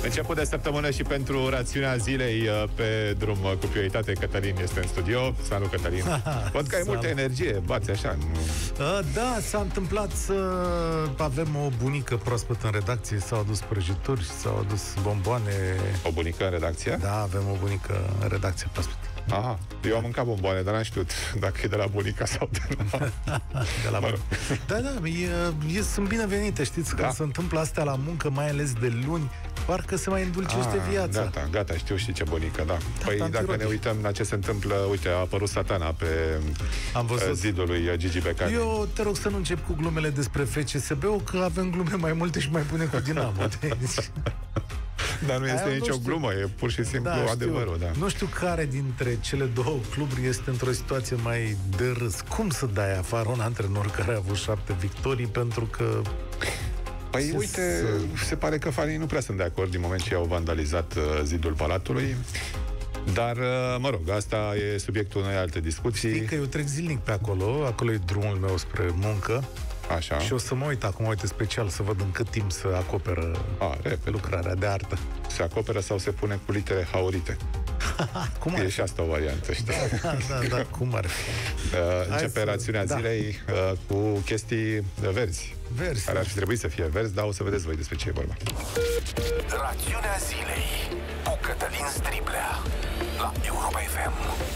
Început de săptămână și pentru rațiunea zilei pe drum cu prioritate. Cătălin este în studio. Salut, Cătălin. Văd că ai multă energie, bați așa. Nu... Da, s-a întâmplat să avem o bunică proaspătă în redacție. S-au adus prăjituri, s-au adus bomboane. O bunică în redacție? Da, avem o bunică în redacție proaspătă. Aha, eu am mâncat bomboane, dar n-am știut dacă e de la bunica sau de la... de la Da, sunt binevenite, știți, când se întâmplă astea la muncă, mai ales de luni, parcă se mai îndulcește viața. Gata, știu și ce bunică, da. Păi dacă ne uităm la ce se întâmplă, uite, a apărut Satana pe zidul lui Gigi Becali. Eu te rog să nu încep cu glumele despre FCSB-ul, că avem glume mai multe și mai bune cu Dinamo. Dar nu este nicio glumă, e pur și simplu adevărul. Da. Nu știu care dintre cele două cluburi este într-o situație mai de râs. Cum să dai afară un antrenor care a avut 7 victorii pentru că... Păi uite, se pare că fanii nu prea sunt de acord din moment ce au vandalizat zidul Palatului. Dar, mă rog, asta e subiectul unei alte discuții. Știi că eu trec zilnic pe acolo, acolo e drumul meu spre muncă. Așa. Și o să mă uit acum, uite, special, să văd în cât timp se acoperă pe lucrarea de artă. Se acoperă sau se pune cu litere haurite? Cum e și asta o variantă, știi? Da, cum ar fi? Începe rațiunea zilei cu chestii verzi. Care ar fi trebuit să fie verzi, dar o să vedeți voi despre ce e vorba. Rațiunea zilei cu Cătălin Striblea la Europa FM.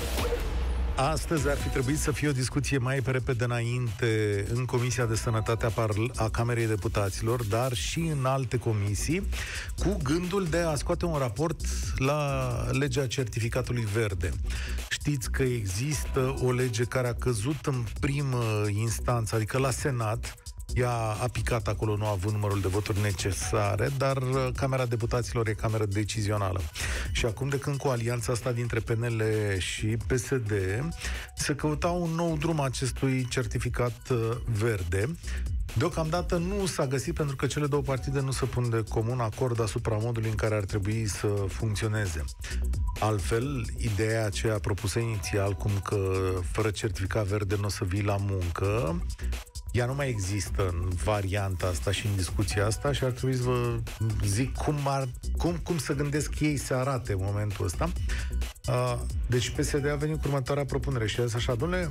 Astăzi ar fi trebuit să fie o discuție mai pe repede înainte în Comisia de Sănătate a Camerei Deputaților, dar și în alte comisii, cu gândul de a scoate un raport la legea certificatului verde. Știți că există o lege care a căzut în primă instanță, adică la Senat. Ea a picat acolo, nu a avut numărul de voturi necesare, dar Camera Deputaților e cameră decizională. Și acum, de când cu alianța asta dintre PNL și PSD, se căuta un nou drum acestui certificat verde. Deocamdată nu s-a găsit, pentru că cele două partide nu se pun de comun acord asupra modului în care ar trebui să funcționeze. Altfel, ideea aceea propusă inițial, cum că fără certificat verde nu o să vii la muncă, ea nu mai există în varianta asta și în discuția asta și ar trebui să vă zic cum să gândesc ei să arate în momentul ăsta. Deci PSD a venit cu următoarea propunere și a zis așa: dom'le,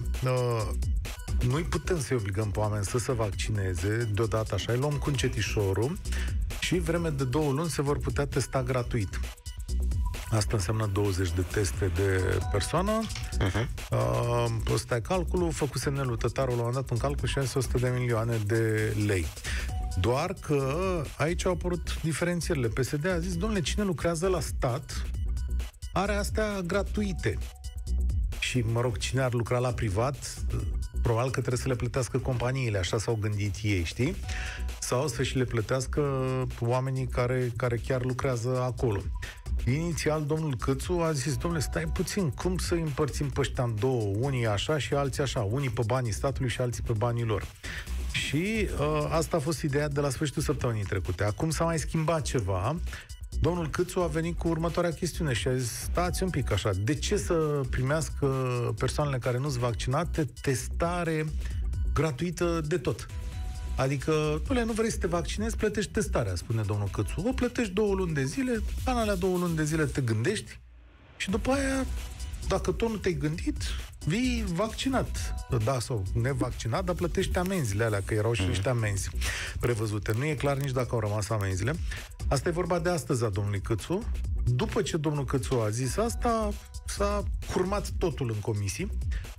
noi putem să-i obligăm pe oameni să se vaccineze deodată așa, îi luăm cu încetișorul și vreme de 2 luni se vor putea testa gratuit. Asta înseamnă 20 de teste de persoană. Ăsta e calculul. Făcut semnelul tătarul, l-a dat un calcul și a zis 100 de milioane de lei. Doar că aici au apărut diferențierile. PSD a zis: domnule, cine lucrează la stat are astea gratuite. Și, mă rog, cine ar lucra la privat, probabil că trebuie să le plătească companiile, așa s-au gândit ei, știi? Sau să și le plătească oamenii care chiar lucrează acolo. Inițial, domnul Câțu a zis: domnule, stai puțin, cum să împărțim pe ăștia în două, unii așa și alții așa, unii pe banii statului și alții pe banii lor. Și asta a fost ideea de la sfârșitul săptămânii trecute. Acum s-a mai schimbat ceva. Domnul Câțu a venit cu următoarea chestiune și a zis: stați un pic așa, de ce să primească persoanele care nu sunt vaccinate testare gratuită de tot? Adică, nu vrei să te vaccinezi, plătești testarea, spune domnul Câțu. O plătești 2 luni de zile, în alea 2 luni de zile te gândești și după aia, dacă tot nu te-ai gândit, vii vaccinat. Da, sau nevaccinat, dar plătești amenziile alea, că erau și niște amenzi prevăzute. Nu e clar nici dacă au rămas amenziile. Asta e vorba de astăzi a domnului Câțu. După ce domnul Câțu a zis asta, s-a curmat totul în comisii.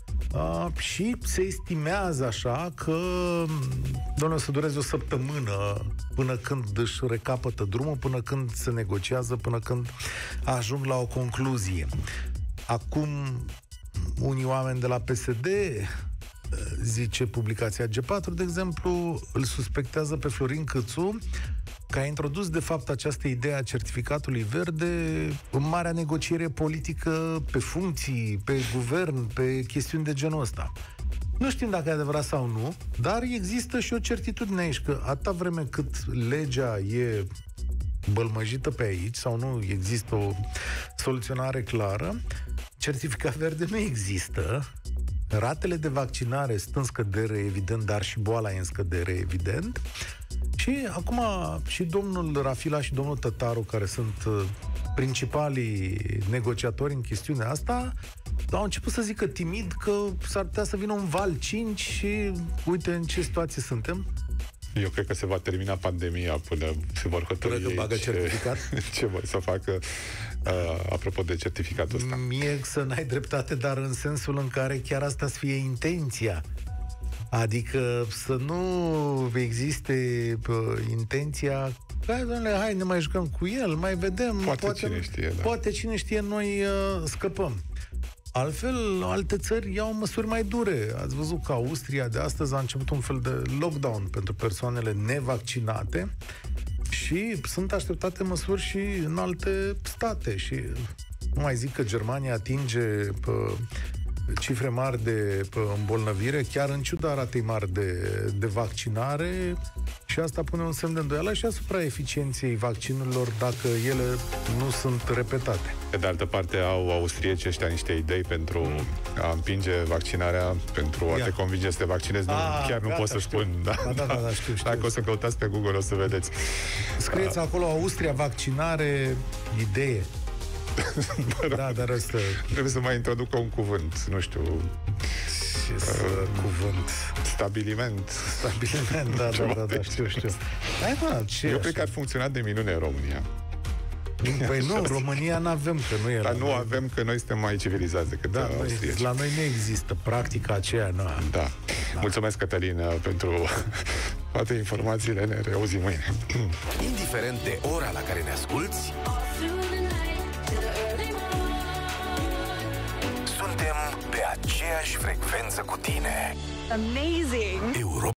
Și se estimează așa că, domnule, o să dureze o săptămână până când își recapătă drumul, până când se negociază, până când ajung la o concluzie. Acum, unii oameni de la PSD, zice publicația G4, de exemplu, îl suspectează pe Florin Câțu că a introdus, de fapt, această idee a certificatului verde în marea negociere politică pe funcții, pe guvern, pe chestiuni de genul ăsta. Nu știm dacă e adevărat sau nu, dar există și o certitudine aici, că atâta vreme cât legea e bălmăjită pe aici sau nu există o soluționare clară, certificat verde nu există. Ratele de vaccinare sunt în scădere, evident, dar și boala e în scădere, evident. Și acum și domnul Rafila și domnul Tătaru, care sunt principalii negociatori în chestiunea asta, au început să zică timid că s-ar putea să vină un val 5 și uite în ce situație suntem. Eu cred că se va termina pandemia până se vor hotărâi ce vor să facă apropo de certificatul ăsta. Mie să n-ai dreptate, dar în sensul în care chiar asta să fie intenția. Adică să nu existe intenția hai, ne mai jucăm cu el, mai vedem. Poate cine știe, da. Poate cine știe, noi scăpăm. Altfel, alte țări iau măsuri mai dure. Ați văzut că Austria de astăzi a început un fel de lockdown pentru persoanele nevaccinate și sunt așteptate măsuri și în alte state. Și nu mai zic că Germania atinge cifre mari de îmbolnăvire, chiar în ciuda ratei mari de vaccinare, și asta pune un semn de îndoială și asupra eficienței vaccinurilor dacă ele nu sunt repetate. Pe de altă parte, au austriecii ăștia niște idei pentru a împinge vaccinarea, pentru a te convinge să te vaccinezi. Chiar nu pot să spun. Da, știu. Dacă o să căutați pe Google, o să vedeți. Scrieți acolo Austria, vaccinare, idee. Da, dar asta... Trebuie să mai introducă un cuvânt, nu știu... cuvânt? Stabiliment, da, știu. Eu cred că ar funcționa de minune în România. Păi nu, în România n-avem, că nu e. Dar nu avem, că noi suntem mai civilizați decât austrieci. La noi nu există practica aceea. Da. Mulțumesc, Cătălin, pentru toate informațiile. Ne reauzim mâine. Indiferent de ora la care ne asculți, suntem pe aceeași frecvență cu tine. Amazing!